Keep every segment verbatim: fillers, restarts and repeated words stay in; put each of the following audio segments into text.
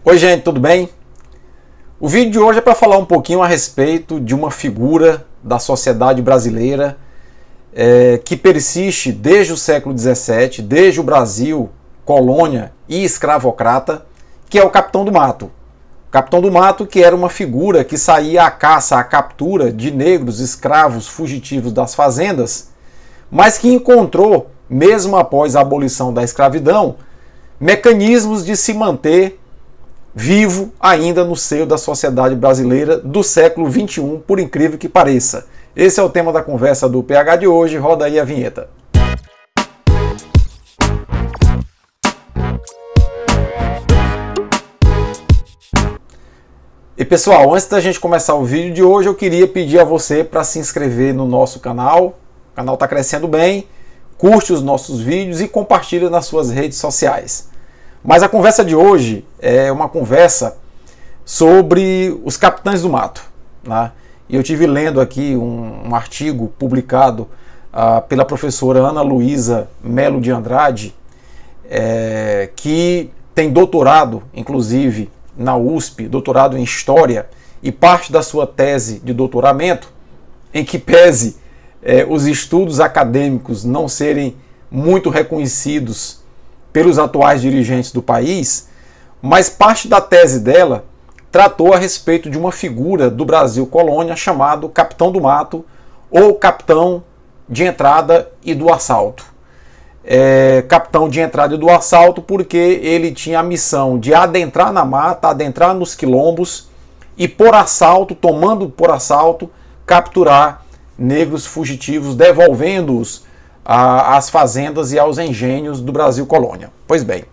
Oi gente, tudo bem? O vídeo de hoje é para falar um pouquinho a respeito de uma figura da sociedade brasileira é, que persiste desde o século dezessete, desde o Brasil, colônia e escravocrata, que é o Capitão do Mato. O Capitão do Mato, que era uma figura que saía à caça, à captura de negros escravos fugitivos das fazendas, mas que encontrou, mesmo após a abolição da escravidão, mecanismos de se manter vivo ainda no seio da sociedade brasileira do século vinte e um, por incrível que pareça. Esse é o tema da conversa do P H de hoje, roda aí a vinheta. E pessoal, antes da gente começar o vídeo de hoje, eu queria pedir a você para se inscrever no nosso canal. O canal está crescendo bem, curte os nossos vídeos e compartilhe nas suas redes sociais. Mas a conversa de hoje é uma conversa sobre os capitães do mato, né? E eu tive lendo aqui um, um artigo publicado uh, pela professora Ana Luísa Melo de Andrade, é, que tem doutorado, inclusive, na U S P, doutorado em História, e parte da sua tese de doutoramento, em que pese é, os estudos acadêmicos não serem muito reconhecidos pelos atuais dirigentes do país, mas parte da tese dela tratou a respeito de uma figura do Brasil colônia chamado Capitão do Mato, ou Capitão de Entrada e do Assalto. É, capitão de Entrada e do Assalto porque ele tinha a missão de adentrar na mata, adentrar nos quilombos e por assalto, tomando por assalto, capturar negros fugitivos, devolvendo-os às fazendas e aos engenhos do Brasil colônia. Pois bem,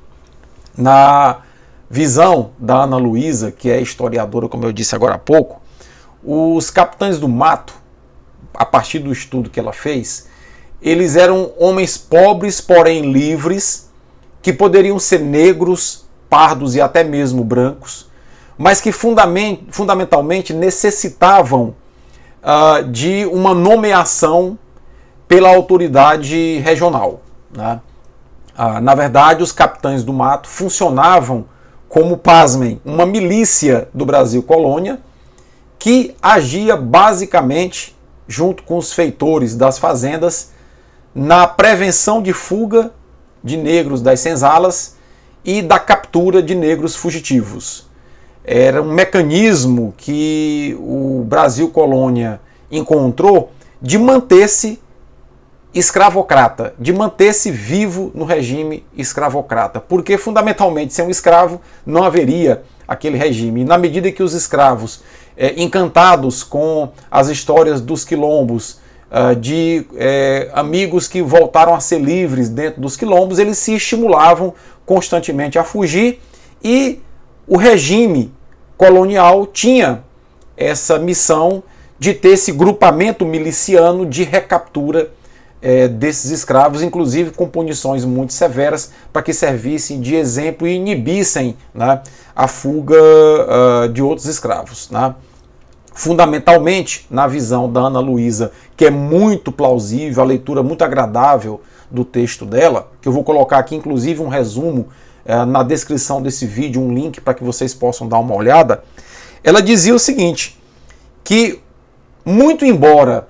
na visão da Ana Luísa, que é historiadora, como eu disse agora há pouco, os capitães do mato, a partir do estudo que ela fez, eles eram homens pobres, porém livres, que poderiam ser negros, pardos e até mesmo brancos, mas que fundament, fundamentalmente necessitavam uh, de uma nomeação pela autoridade regional, né? Ah, na verdade, os capitães do mato funcionavam como, pasmem, uma milícia do Brasil colônia que agia basicamente, junto com os feitores das fazendas, na prevenção de fuga de negros das senzalas e da captura de negros fugitivos. Era um mecanismo que o Brasil colônia encontrou de manter-se escravocrata, de manter-se vivo no regime escravocrata, porque fundamentalmente sem um escravo não haveria aquele regime. E na medida que os escravos, é, encantados com as histórias dos quilombos, uh, de é, amigos que voltaram a ser livres dentro dos quilombos, eles se estimulavam constantemente a fugir e o regime colonial tinha essa missão de ter esse grupamento miliciano de recaptura É, desses escravos, inclusive com punições muito severas para que servissem de exemplo e inibissem, né, a fuga uh, de outros escravos, né? Fundamentalmente, na visão da Ana Luísa, que é muito plausível, a leitura muito agradável do texto dela, que eu vou colocar aqui inclusive um resumo uh, na descrição desse vídeo, um link para que vocês possam dar uma olhada. Ela dizia o seguinte, que muito embora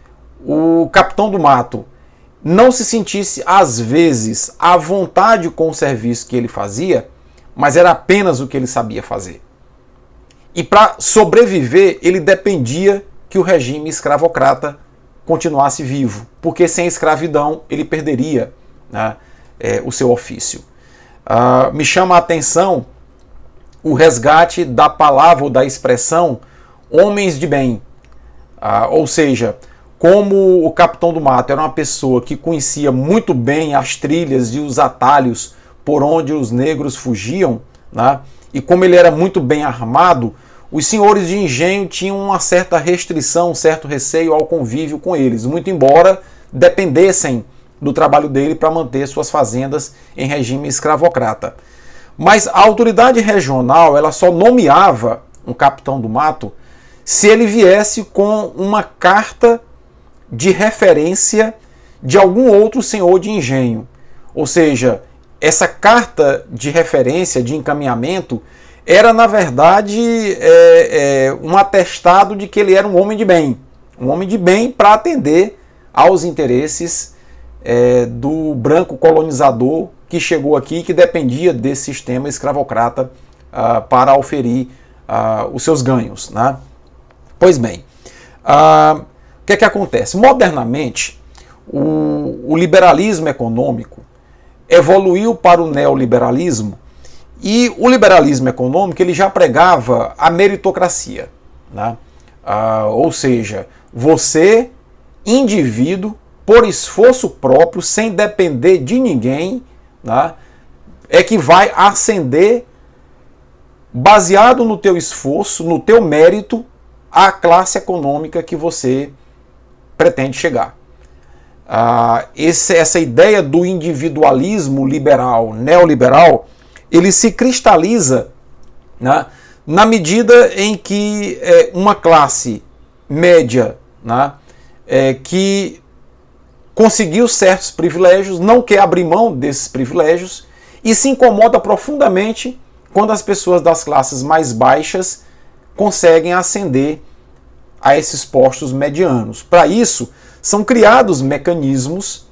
o Capitão do Mato não se sentisse, às vezes, à vontade com o serviço que ele fazia, mas era apenas o que ele sabia fazer. E para sobreviver, ele dependia que o regime escravocrata continuasse vivo, porque sem escravidão ele perderia, né, é, o seu ofício. Uh, me chama a atenção o resgate da palavra ou da expressão homens de bem, uh, ou seja, como o Capitão do Mato era uma pessoa que conhecia muito bem as trilhas e os atalhos por onde os negros fugiam, né? E como ele era muito bem armado, os senhores de engenho tinham uma certa restrição, um certo receio ao convívio com eles, muito embora dependessem do trabalho dele para manter suas fazendas em regime escravocrata. Mas a autoridade regional ela só nomeava um Capitão do Mato se ele viesse com uma carta de referência de algum outro senhor de engenho. Ou seja, essa carta de referência, de encaminhamento, era, na verdade, é, é, um atestado de que ele era um homem de bem. Um homem de bem para atender aos interesses é, do branco colonizador que chegou aqui e que dependia desse sistema escravocrata uh, para oferir uh, os seus ganhos, né? Pois bem, uh, o que é que acontece? Modernamente, o, o liberalismo econômico evoluiu para o neoliberalismo, e o liberalismo econômico ele já pregava a meritocracia, né? Uh, ou seja, você, indivíduo, por esforço próprio, sem depender de ninguém, né, é que vai ascender, baseado no teu esforço, no teu mérito, a classe econômica que você pretende chegar. Uh, esse, essa ideia do individualismo liberal, neoliberal, ele se cristaliza, né, na medida em que é, uma classe média, né, é, que conseguiu certos privilégios, não quer abrir mão desses privilégios e se incomoda profundamente quando as pessoas das classes mais baixas conseguem ascender a esses postos medianos. Para isso, são criados mecanismos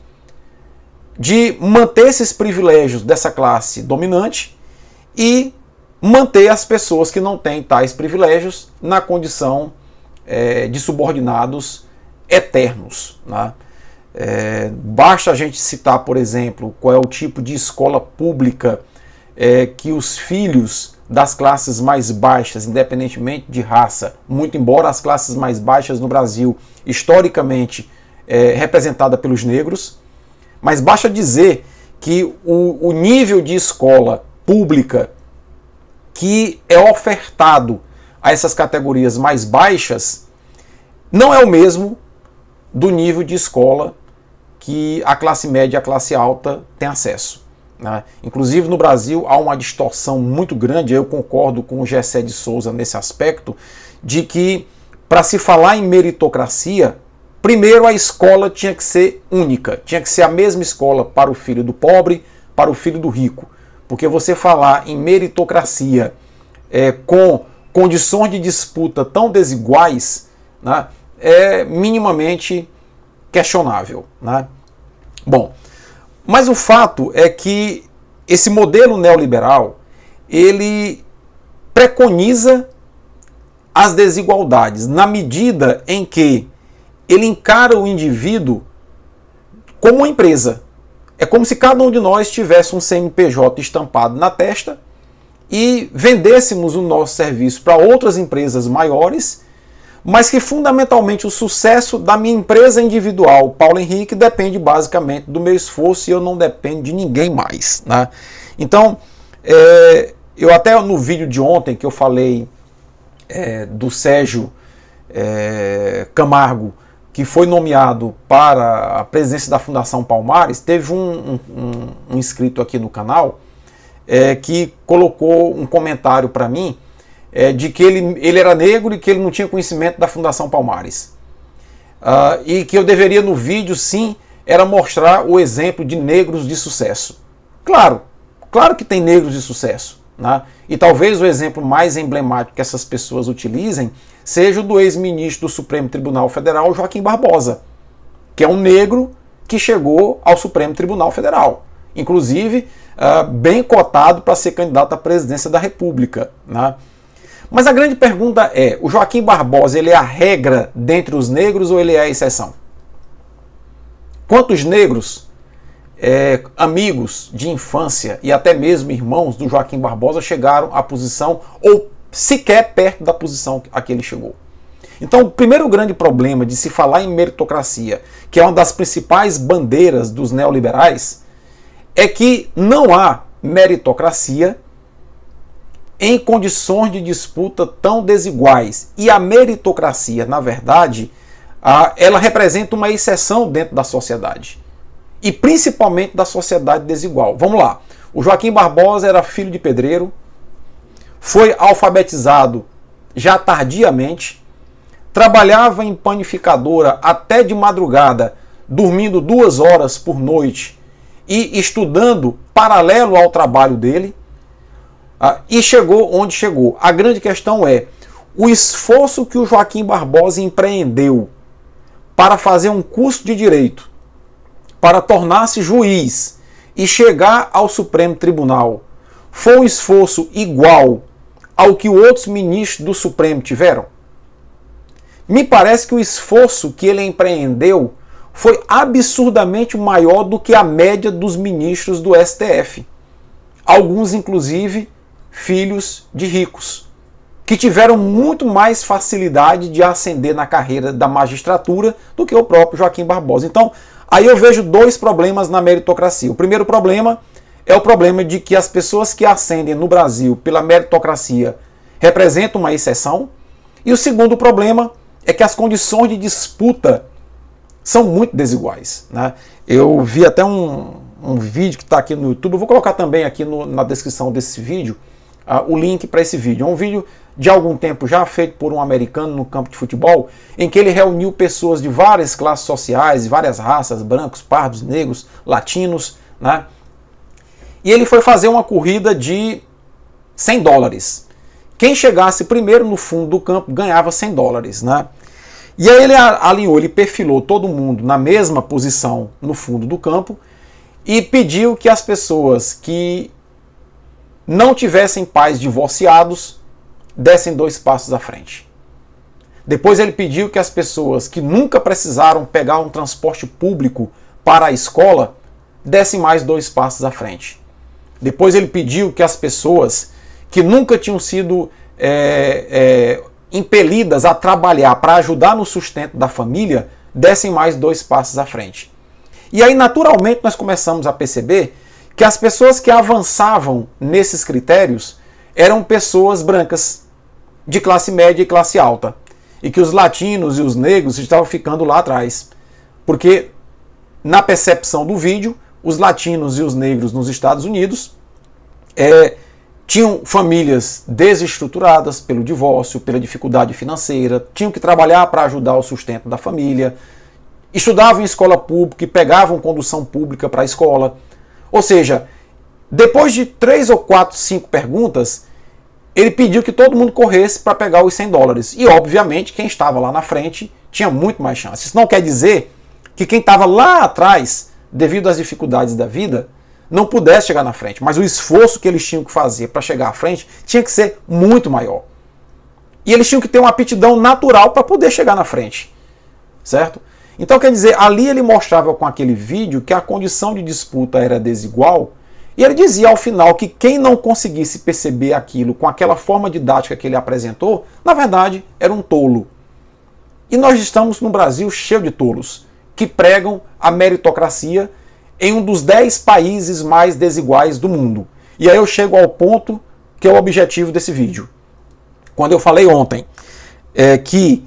de manter esses privilégios dessa classe dominante e manter as pessoas que não têm tais privilégios na condição é, de subordinados eternos, né? É, basta a gente citar, por exemplo, qual é o tipo de escola pública é, que os filhos das classes mais baixas, independentemente de raça, muito embora as classes mais baixas no Brasil, historicamente, é representada pelos negros, mas basta dizer que o, o nível de escola pública que é ofertado a essas categorias mais baixas não é o mesmo do nível de escola que a classe média e a classe alta tem acesso, né? Inclusive no Brasil há uma distorção muito grande, eu concordo com o Gessé de Souza nesse aspecto, de que para se falar em meritocracia, primeiro a escola tinha que ser única, tinha que ser a mesma escola para o filho do pobre, para o filho do rico, porque você falar em meritocracia é, com condições de disputa tão desiguais, né, é minimamente questionável, né? Bom, mas o fato é que esse modelo neoliberal ele preconiza as desigualdades na medida em que ele encara o indivíduo como uma empresa. É como se cada um de nós tivesse um C N P J estampado na testa e vendêssemos o nosso serviço para outras empresas maiores, mas que fundamentalmente o sucesso da minha empresa individual, Paulo Henrique, depende basicamente do meu esforço e eu não dependo de ninguém mais, né? Então, é, eu até no vídeo de ontem que eu falei é, do Sérgio é, Camargo, que foi nomeado para a presidência da Fundação Palmares, teve um, um, um inscrito aqui no canal é, que colocou um comentário para mim é, de que ele, ele era negro e que ele não tinha conhecimento da Fundação Palmares. Uh, e que eu deveria no vídeo, sim, era mostrar o exemplo de negros de sucesso. Claro, claro que tem negros de sucesso, né? E talvez o exemplo mais emblemático que essas pessoas utilizem seja o do ex-ministro do Supremo Tribunal Federal, Joaquim Barbosa, que é um negro que chegou ao Supremo Tribunal Federal, inclusive uh, bem cotado para ser candidato à presidência da República, né? Mas a grande pergunta é, o Joaquim Barbosa ele é a regra dentre os negros ou ele é a exceção? Quantos negros, é, amigos de infância e até mesmo irmãos do Joaquim Barbosa chegaram à posição ou sequer perto da posição a que ele chegou? Então, o primeiro grande problema de se falar em meritocracia, que é uma das principais bandeiras dos neoliberais, é que não há meritocracia em condições de disputa tão desiguais. E a meritocracia, na verdade, ela representa uma exceção dentro da sociedade. E principalmente da sociedade desigual. Vamos lá. O Joaquim Barbosa era filho de pedreiro, foi alfabetizado já tardiamente, trabalhava em panificadora até de madrugada, dormindo duas horas por noite e estudando paralelo ao trabalho dele. Ah, e chegou onde chegou. A grande questão é o esforço que o Joaquim Barbosa empreendeu para fazer um curso de direito, para tornar-se juiz e chegar ao Supremo Tribunal, foi um esforço igual ao que outros ministros do Supremo tiveram? Me parece que o esforço que ele empreendeu foi absurdamente maior do que a média dos ministros do S T F. Alguns, inclusive, filhos de ricos, que tiveram muito mais facilidade de ascender na carreira da magistratura do que o próprio Joaquim Barbosa. Então, aí eu vejo dois problemas na meritocracia. O primeiro problema é o problema de que as pessoas que ascendem no Brasil pela meritocracia representam uma exceção. E o segundo problema é que as condições de disputa são muito desiguais, né? Eu vi até um, um vídeo que está aqui no YouTube, eu vou colocar também aqui no, na descrição desse vídeo, uh, o link para esse vídeo. É um vídeo de algum tempo já, feito por um americano no campo de futebol, em que ele reuniu pessoas de várias classes sociais, de várias raças, brancos, pardos, negros, latinos, né? E ele foi fazer uma corrida de cem dólares. Quem chegasse primeiro no fundo do campo ganhava cem dólares, né? E aí ele alinhou, ele perfilou todo mundo na mesma posição no fundo do campo e pediu que as pessoas que não tivessem pais divorciados dessem dois passos à frente. Depois ele pediu que as pessoas que nunca precisaram pegar um transporte público para a escola dessem mais dois passos à frente. Depois ele pediu que as pessoas que nunca tinham sido é, é, impelidas a trabalhar para ajudar no sustento da família dessem mais dois passos à frente. E aí, naturalmente, nós começamos a perceber que as pessoas que avançavam nesses critérios eram pessoas brancas, de classe média e classe alta, e que os latinos e os negros estavam ficando lá atrás. Porque, na percepção do vídeo, os latinos e os negros nos Estados Unidos é, tinham famílias desestruturadas pelo divórcio, pela dificuldade financeira, tinham que trabalhar para ajudar o sustento da família, estudavam em escola pública e pegavam condução pública para a escola. Ou seja, depois de três ou quatro, cinco perguntas, ele pediu que todo mundo corresse para pegar os cem dólares. E, obviamente, quem estava lá na frente tinha muito mais chance. Isso não quer dizer que quem estava lá atrás, devido às dificuldades da vida, não pudesse chegar na frente. Mas o esforço que eles tinham que fazer para chegar à frente tinha que ser muito maior. E eles tinham que ter uma aptidão natural para poder chegar na frente. Certo? Então, quer dizer, ali ele mostrava com aquele vídeo que a condição de disputa era desigual, e ele dizia ao final que quem não conseguisse perceber aquilo com aquela forma didática que ele apresentou, na verdade, era um tolo. E nós estamos no Brasil cheio de tolos, que pregam a meritocracia em um dos dez países mais desiguais do mundo. E aí eu chego ao ponto que é o objetivo desse vídeo. Quando eu falei ontem é, que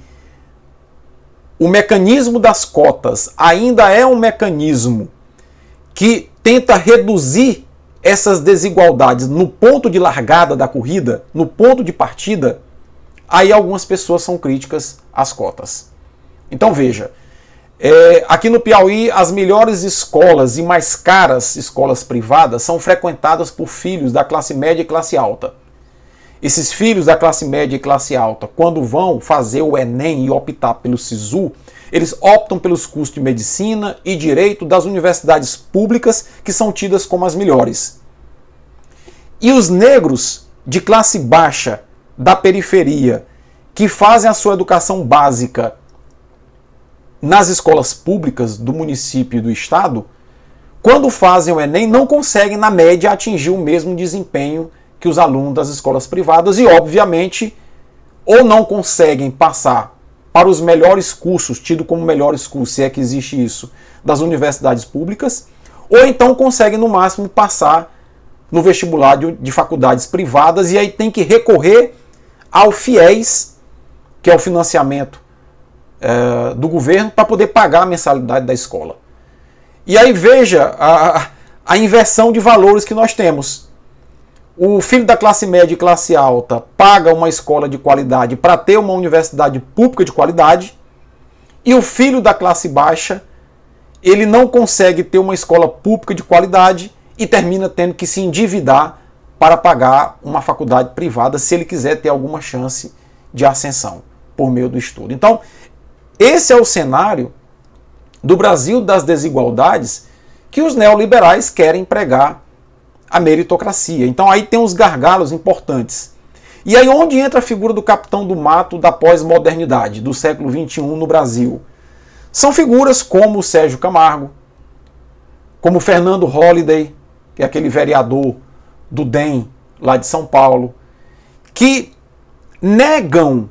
o mecanismo das cotas ainda é um mecanismo que tenta reduzir essas desigualdades no ponto de largada da corrida, no ponto de partida, aí algumas pessoas são críticas às cotas. Então veja, é, aqui no Piauí as melhores escolas e mais caras escolas privadas são frequentadas por filhos da classe média e classe alta. Esses filhos da classe média e classe alta, quando vão fazer o Enem e optar pelo SISU, eles optam pelos cursos de medicina e direito das universidades públicas que são tidas como as melhores. E os negros de classe baixa, da periferia, que fazem a sua educação básica nas escolas públicas do município e do estado, quando fazem o Enem, não conseguem, na média, atingir o mesmo desempenho que os alunos das escolas privadas e, obviamente, ou não conseguem passar para os melhores cursos, tido como melhores cursos, se é que existe isso, das universidades públicas, ou então conseguem, no máximo, passar no vestibular de, de faculdades privadas e aí tem que recorrer ao FIES, que é o financiamento é, do governo, para poder pagar a mensalidade da escola. E aí veja a, a inversão de valores que nós temos. O filho da classe média e classe alta paga uma escola de qualidade para ter uma universidade pública de qualidade, e o filho da classe baixa, ele não consegue ter uma escola pública de qualidade e termina tendo que se endividar para pagar uma faculdade privada se ele quiser ter alguma chance de ascensão por meio do estudo. Então, esse é o cenário do Brasil das desigualdades que os neoliberais querem pregar a meritocracia. Então aí tem uns gargalos importantes. E aí onde entra a figura do capitão do mato da pós-modernidade, do século vinte e um no Brasil? São figuras como o Sérgio Camargo, como o Fernando Holliday, que é aquele vereador do D E M lá de São Paulo, que negam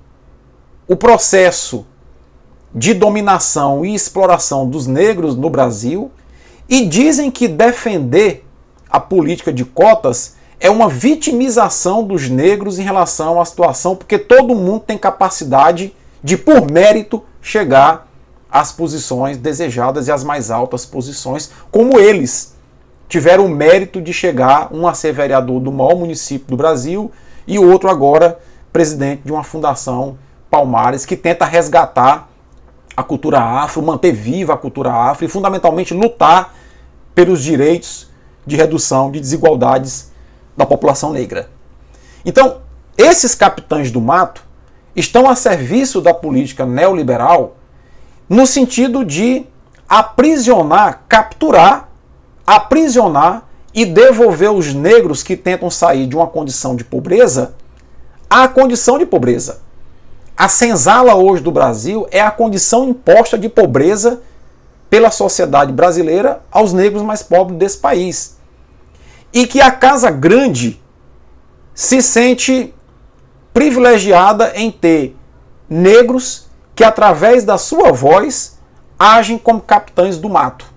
o processo de dominação e exploração dos negros no Brasil e dizem que defender a política de cotas é uma vitimização dos negros em relação à situação, porque todo mundo tem capacidade de, por mérito, chegar às posições desejadas e às mais altas posições, como eles tiveram o mérito de chegar, um a ser vereador do maior município do Brasil e o outro agora presidente de uma fundação Palmares, que tenta resgatar a cultura afro, manter viva a cultura afro e fundamentalmente lutar pelos direitos de redução de desigualdades da população negra. Então, esses capitães do mato estão a serviço da política neoliberal no sentido de aprisionar, capturar, aprisionar e devolver os negros que tentam sair de uma condição de pobreza à condição de pobreza. A senzala hoje do Brasil é a condição imposta de pobreza pela sociedade brasileira aos negros mais pobres desse país. E que a Casa Grande se sente privilegiada em ter negros que, através da sua voz, agem como capitães do mato,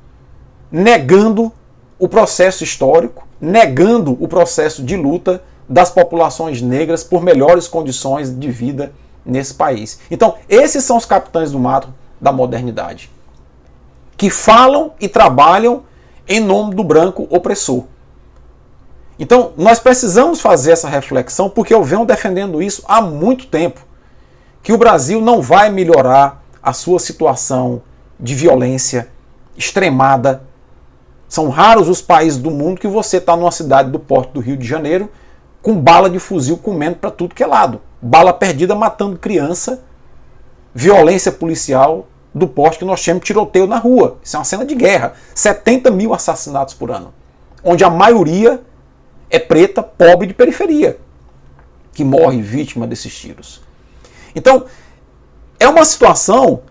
negando o processo histórico, negando o processo de luta das populações negras por melhores condições de vida nesse país. Então, esses são os capitães do mato da modernidade, que falam e trabalham em nome do branco opressor. Então, nós precisamos fazer essa reflexão, porque eu venho defendendo isso há muito tempo, que o Brasil não vai melhorar a sua situação de violência extremada. São raros os países do mundo que você está numa cidade do porte do Rio de Janeiro com bala de fuzil comendo para tudo que é lado. Bala perdida matando criança, violência policial do porte que nós chamamos de tiroteio na rua. Isso é uma cena de guerra. setenta mil assassinatos por ano, onde a maioria é preta, pobre de periferia, que morre vítima desses tiros. Então, é uma situação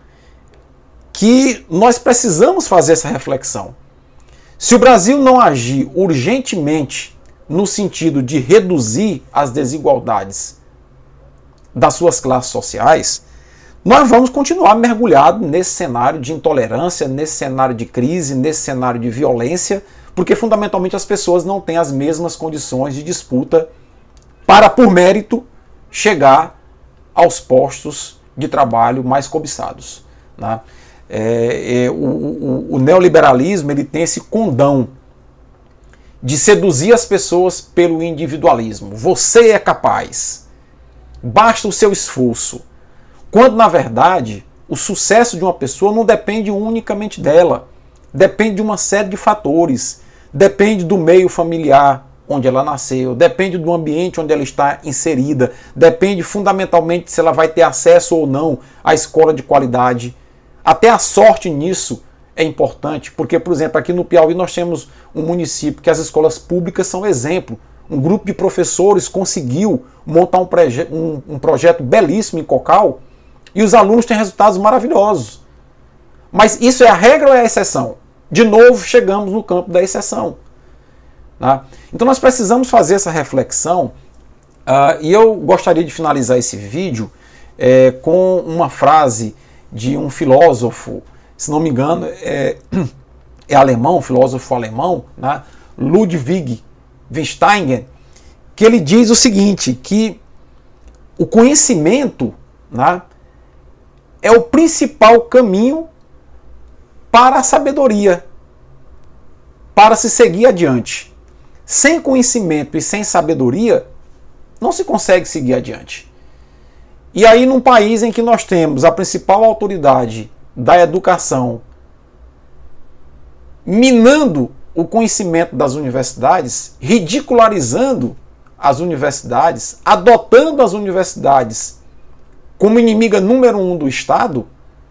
que nós precisamos fazer essa reflexão. Se o Brasil não agir urgentemente no sentido de reduzir as desigualdades das suas classes sociais, nós vamos continuar mergulhados nesse cenário de intolerância, nesse cenário de crise, nesse cenário de violência, porque fundamentalmente as pessoas não têm as mesmas condições de disputa para, por mérito, chegar aos postos de trabalho mais cobiçados, né? É, é, o, o, o neoliberalismo ele tem esse condão de seduzir as pessoas pelo individualismo. Você é capaz, basta o seu esforço. Quando, na verdade, o sucesso de uma pessoa não depende unicamente dela. Depende de uma série de fatores. Depende do meio familiar onde ela nasceu, depende do ambiente onde ela está inserida, depende fundamentalmente se ela vai ter acesso ou não à escola de qualidade. Até a sorte nisso é importante, porque, por exemplo, aqui no Piauí nós temos um município que as escolas públicas são exemplo. Um grupo de professores conseguiu montar um, proje um, um projeto belíssimo em Cocal e os alunos têm resultados maravilhosos. Mas isso é a regra ou é a exceção? De novo, chegamos no campo da exceção. Tá? Então nós precisamos fazer essa reflexão uh, e eu gostaria de finalizar esse vídeo é, com uma frase de um filósofo, se não me engano, é, é alemão, um filósofo alemão, né, Ludwig Wittgenstein, que ele diz o seguinte, que o conhecimento, né, é o principal caminho para a sabedoria, para se seguir adiante. Sem conhecimento e sem sabedoria, não se consegue seguir adiante. E aí, num país em que nós temos a principal autoridade da educação minando o conhecimento das universidades, ridicularizando as universidades, adotando as universidades como inimiga número um do Estado,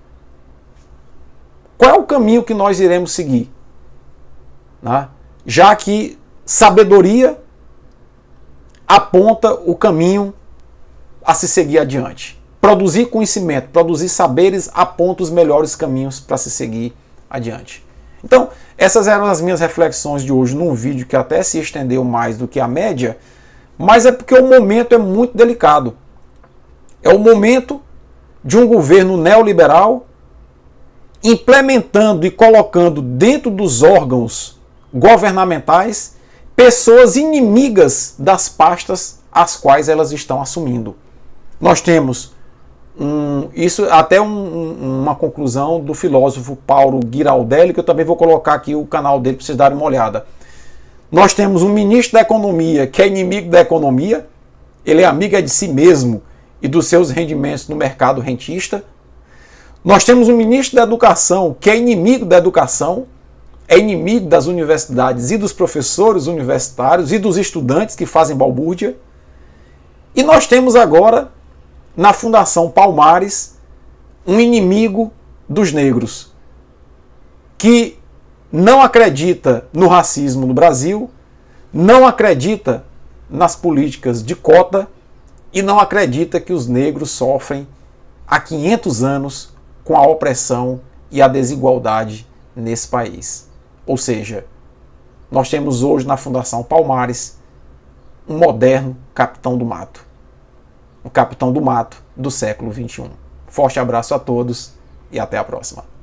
qual é o caminho que nós iremos seguir? Né? Já que sabedoria aponta o caminho a se seguir adiante. Produzir conhecimento, produzir saberes aponta os melhores caminhos para se seguir adiante. Então, essas eram as minhas reflexões de hoje num vídeo que até se estendeu mais do que a média, mas é porque o momento é muito delicado. É o momento de um governo neoliberal implementando e colocando dentro dos órgãos governamentais pessoas inimigas das pastas às quais elas estão assumindo. Nós temos um, isso até um, uma conclusão do filósofo Paulo Giraldelli, que eu também vou colocar aqui o canal dele para vocês darem uma olhada. Nós temos um ministro da Economia que é inimigo da economia, ele é amigo de si mesmo e dos seus rendimentos no mercado rentista. Nós temos um ministro da Educação que é inimigo da educação, é inimigo das universidades e dos professores universitários e dos estudantes que fazem balbúrdia. E nós temos agora, na Fundação Palmares, um inimigo dos negros, que não acredita no racismo no Brasil, não acredita nas políticas de cota e não acredita que os negros sofrem há quinhentos anos com a opressão e a desigualdade nesse país. Ou seja, nós temos hoje na Fundação Palmares um moderno capitão do mato. Um capitão do mato do século vinte e um. Forte abraço a todos e até a próxima.